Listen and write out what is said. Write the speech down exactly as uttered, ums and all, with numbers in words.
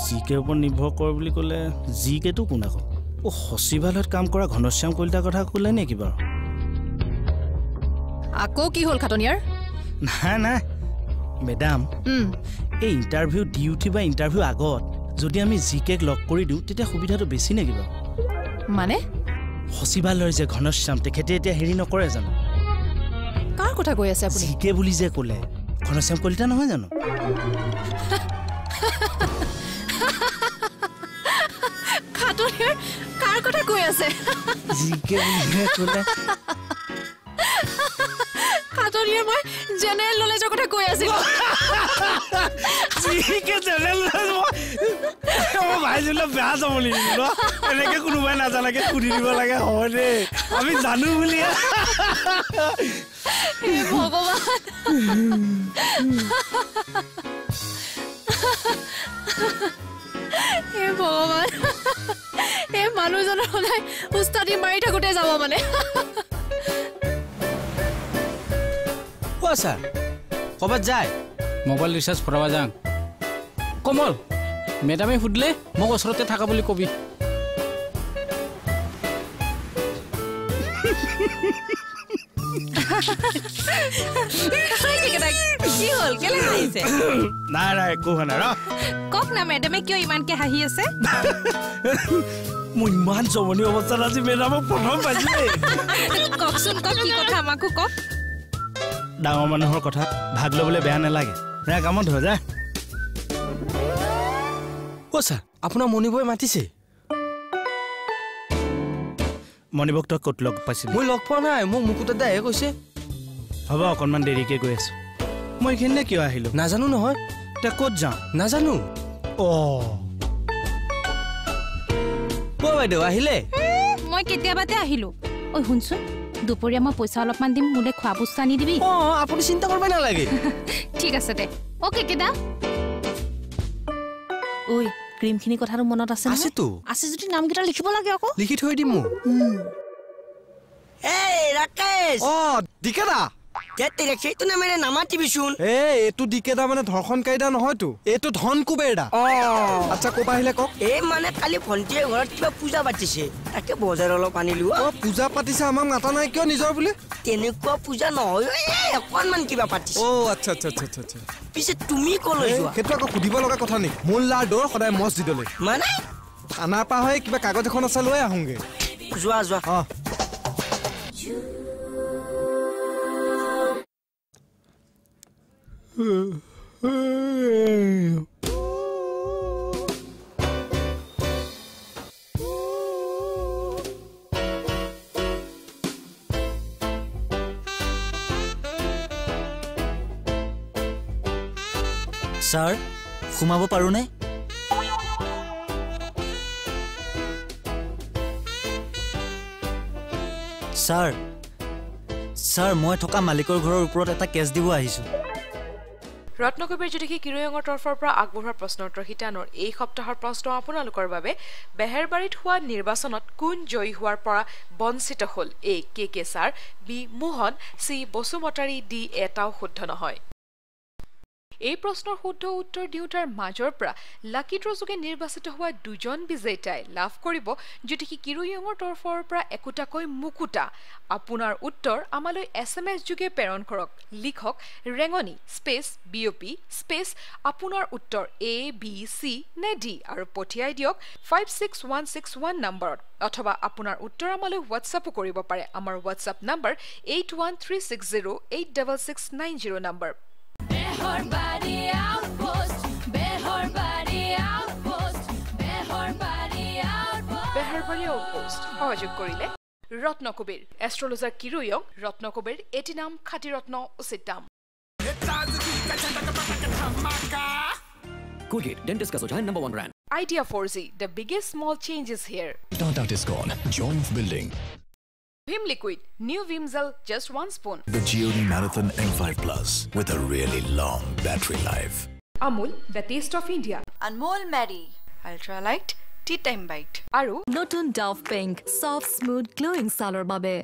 জিকে ওপৰত নিৰ্ভৰ কৰে বুলি ক'লে জিকেটো কোন আকৌ ও সচিবালয়ত কাম কৰা ঘনশ্যাম কলিতাৰ কথা ক'লে নেকি বাৰু আকৌ কি হ'ল খাটনিয়াৰ নাই নাই মেডাম এই ইণ্টাৰভিউ দি উঠি বা ইণ্টাৰভিউ আগত যদি আমি জিকেক লগ কৰি দিওঁ তেতিয়া সুবিধাটো বেছি নেকি বাৰু মানে সচিবালয়ৰ যে ঘনশ্যাম তেখেতে এতিয়া হেৰি নকৰে জানো কাৰ কথা কৈ আছে আপুনি জিকে বুলি যে ক'লে ঘনশ্যাম কলিতা নহয় জানো খাটনিয়াৰ কাৰ কথা কৈ আছে জিকে বুলি ক'লে খাটনিয়াৰ মই জেনেৰেল নলেজৰ কথা কৈ আছিলো জিকে জেনেৰেল নলেজ মই ভাইজিলে বেয়া যাব লাগিব এনেকে কোনোবাই নাজানাকে সুধি দিব লাগে হয় দে আমি জানো বুলি হে ভগৱান হে ভগৱান হে মানুহজনৰ সদায় উস্তাদি মাৰি থাকোঁতে যাব মানে কোৱা ছাৰ ক'ৰবাত যায় মোবাইল ৰিচাৰ্জ ভৰাব যাওঁ কমল মেডামে সুধিলে মোক ওচৰতে থাকা বুলি কবি কি হ'ল কেলে হাঁহিছে নাই নাই একো হোৱা নাই ৰ কওক না মেডামে কিয় ইমানকে হাঁহি আছে মই ইমান জমনি অৱস্থাত আজি মেডামক প্ৰথম পাইছো কওকচোন কওক কি কথা আমাকো কওক ডাঙৰ মানুহৰ কথা ভাগ ল'বলৈ বেয়া নালাগে বেয়া কামত হৈ যায় অ' ছাৰ আপোনাৰ মণিবই মাতিছে মণিবক তই ক'ত লগ পাইছিলি মই লগ পোৱা নাই মোক মুকুতা দায়ে কৈছে হ'ব অকণমান দেৰিকে গৈ আছো মই এইখিনিলে কিয় আহিলো নাজানো নহয় তই ক'ত যাওঁ নাজানো অ' অ' বাইদেউ আহিলে মই কেতিয়াবাতে আহিলো ঐ শুনচোন দুপৰীয়া মই পইচা অলপমান দিম মোলে খোৱা বস্তু আনি দিবি অঁ আপুনি চিন্তা কৰিব নালাগে ঠিক আছে দে অ'কে কেদা ঐ ক্ৰীমখিনি কথাটো মনত আছে আছেতো আছে যদি নামকেইটা লিখিব লাগে আকৌ লিখি থৈ দিম মোক এই ৰাকেশ অঁ দিকেদা তেৰে সেইটো নামেৰে নামাতিবিচোন এ এইটো দিকেদা মানে ধৰ্ষণকাৰীদা নহয়তো এইটো ধন কুবেৰদা আচ্ছা ক'বা আহিলে কওক এই মানে কালি ভণ্টিয়ে ঘৰত কিবা পূজা পাতিছে তাকে বজাৰ অলপ আনিলো অঁ পূজা পাতিছে আমাক মাতা নাই কিয় নিজৰ বুলি তেনেকুৱা পূজা নহয় অকণমান কিবা পাতিছে অঁ আচ্ছা আচ্ছা আচ্ছা আচ্ছা পিছে তুমি ক'লৈ যোৱা সেইটো আকৌ সুধিব লগা কথা নেকি মোল্লাৰ দৌৰ সদায় মছজিদলৈ মানে থানাৰ পৰা হৈ কিবা কাগজ এখন আছে লৈ আহোঁগে যোৱা যোৱা অঁ ছাৰ সোমাব পাৰোঁনে ছাৰ ছাৰ মই থকা মালিকৰ ঘৰৰ ওপৰত এটা কেছ দিব আহিছোঁ ৰত্নকবিৰ জ্যোতিষী কিৰয়ঙৰ তৰফৰ পৰা আগবঢ়োৱা প্ৰশ্নোত্তৰ শিতানৰ এই সপ্তাহৰ প্ৰশ্ন আপোনালোকৰ বাবে বেহেৰবাৰীত হোৱা নিৰ্বাচনত কোন জয়ী হোৱাৰ পৰা বঞ্চিত হ'ল A K K sir B Mohan C Basumatary D এটাও শুদ্ধ নহয় এই প্ৰশ্নৰ শুদ্ধ উত্তৰ দিওঁতাৰ মাজৰ পৰা লাকি ড্ৰ যোগে নিৰ্বাচিত হোৱা দুজন বিজেতাই লাভ কৰিব জ্যোতিষী কিৰয়ঙৰ তৰফৰ পৰা একোটাকৈ মুকুতা আপোনাৰ উত্তৰ আমালৈ এছ এম এছ যোগে প্ৰেৰণ কৰক লিখক ৰেঙনি space B O' P space আপোনাৰ উত্তৰ এ বি চি নে ডি আৰু পঠিয়াই দিয়ক five six one six one নম্বৰত অথবা আপোনাৰ উত্তৰ আমালৈ হোৱাটছআপো কৰিব পাৰে আমাৰ হোৱাটছআপ নম্বৰ eight one three six zero' eight double six nine zero' নম্বৰ Beharbari Out Post, Beharbari Out Post, Beharbari Out Post. Beharbari Out Post সহযোগ কৰিলে ৰত্নকবিৰ এষ্ট্ৰলজাৰ কিৰয়ং ৰত্নকবিৰ এটি নাম খাটি ৰত্ন উচিত দাম Colgate, dentist ka sujhan number one brand. Idea four G, the biggest small changes here. Tata Discon, Joint Building. Vim Liquid, new Vim Gel, just one spoon. The G O D Marathon M five Plus with a really long battery life. Amul, the taste of India. Anmol Mary, ultra light, tea time bite. Aru, Notun Dove Pink, soft, smooth, glowing salor babe.